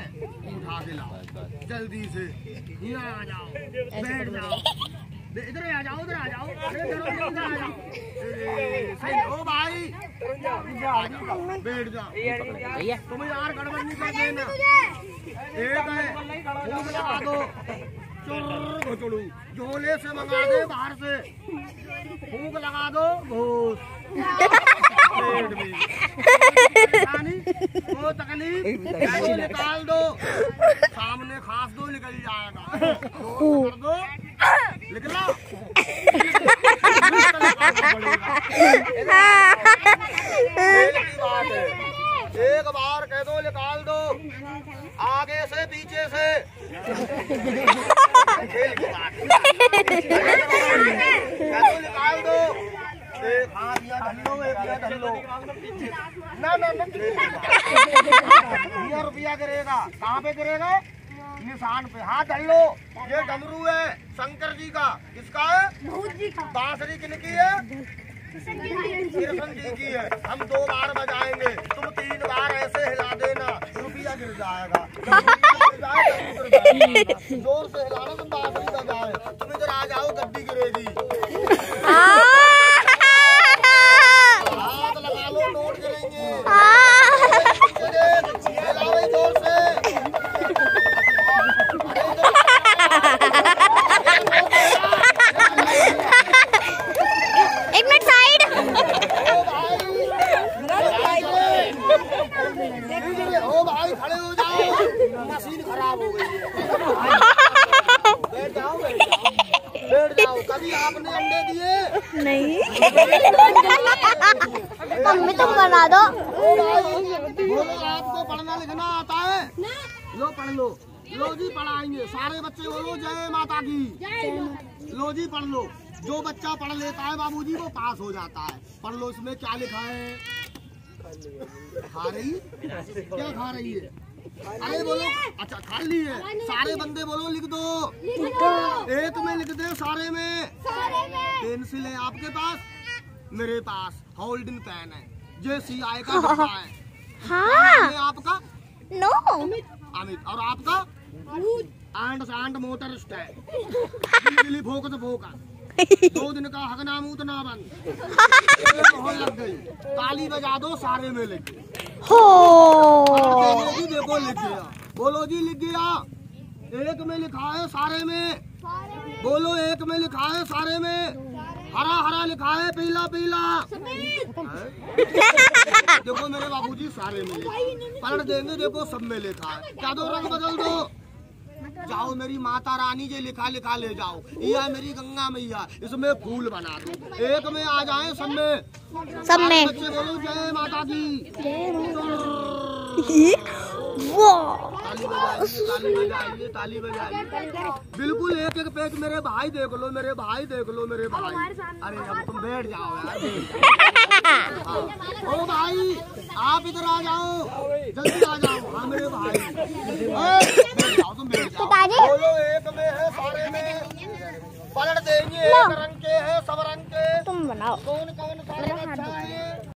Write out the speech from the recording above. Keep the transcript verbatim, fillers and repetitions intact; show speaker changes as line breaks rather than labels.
उठा के लाओ जल्दी से। यहाँ आ जाओ, बैठ जाओ, इधर आ जाओ, उधर आ जाओ, अरे इधर आ जाओ। सही ओ भाई, बैठ जाओ। तुम यार गड़बड़ नहीं कर देना। एक है फूक लगा दो, चुर झोले से मंगा दे बाहर से, फूक लगा दो घोष पेट में, वो तकलीफ निकाल दो, सामने खास दो निकल जाएगा, कर दो निकला। एक बार कह दो निकाल दो, आगे से पीछे से खेल की बात कह दो निकाल दो। एक हाथ या ढल लो, एक या ढल लो, ना ना ना रुपया रुपया गिरेगा। कहाँ पे गिरेगा? निशान पे। हाथ ढल लो। ये डमरू है शंकर जी का, किसका है? बांसुरी किनकी है? कृष्ण जी की है। हम दो बार बजाएंगे, तुम तीन बार ऐसे हिला देना, रुपया गिर जाएगा। जोर से हिलाना, तुम बांसुरी बजाए, तुम इधर आ जाओ, गड्डी गिरेगी। हाथ लगा लो, नोट गिरेंगे। हिलाओ जोर से।
एक मिनट साइड।
ओ भाई खड़े हो जाओ, मशीन खराब हो गई है। बैठ जाओ, बैठ जाओ, बैठ जाओ। कभी आपने अंडे दिए?
नहीं। मम्मी तुम बना दो।
ओ भाई बोलो, आपको पढ़ना लिखना आता है? लो पढ़ लो। लो जी पढ़ाएंगे, सारे बच्चे बोलो जय माता की। लो जी पढ़ लो। जो बच्चा पढ़ लेता है बाबूजी वो पास हो जाता है। पढ़ लो। इसमें क्या लिखा है? खा रही? क्या खा रही है? अरे बोलो। अच्छा खा ली है। सारे बंदे बोलो लिख दो। एक में लिख दे, सारे में। पेंसिल है आपके पास? मेरे पास होल्डिंग पेन है। जे सी आई का डिब्बा है।
हाँ।
आपका?
नो।
अमित। और आपका? And and motor stand. बिजली भोग तो भोग। दो दिन का हगना मुँह ना बंद। बहुत लग गई। ताली बजा दो, सारे में लिख
हो।
जी देखो लिख गया। बोलो जी लिख गया। एक में लिखा है, सारे में बोलो। एक में लिखा है, सारे में। हरा हरा लिखा है, पीला पीला। देखो मेरे बाबूजी सारे में पढ़ देंगे। देखो सब में लिखा है। क्या दो रंग बदल दो। जाओ मेरी माता रानी जे लिखा लिखा ले जाओ। यह मेरी गंगा मैया, इसमें फूल बना दो। एक में आ जाए, सब में।
सब में
बच्चे बोलो जय माता की।
वो
ताली बजाइए, ताली बजाइए, ताली बजाइए। बिल्कुल एक एक पेज। मेरे भाई देख लो, मेरे भाई देख लो, मेरे भाई। अरे अब तुम बैठ जाओ यार। ओ भाई आप इधर आ जाओ, जल्दी आ जाओ। हाँ मेरे भाई, तुम बैठ जाओ। बोलो एक में है, सारे में। पलट देंगे। एक रंग के है, सब रंग के।
तुम बनाओ।
कौन कौन सा अच्छा है?